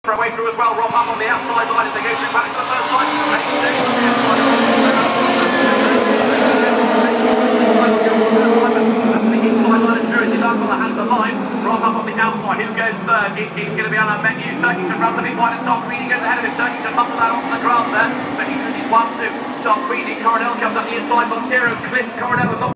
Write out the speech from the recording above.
Way through as well. Rob up on the outside line as they go through back to the first line. Has the line. Rob up on the outside. Who goes third? He's going to be on that menu. Turkington runs a bit wide at top. Queenie goes ahead of him. Turkington muscles that onto the grass there. But he loses 1-2. Top Queenie. Coronel comes up the inside. Montero clips Coronel.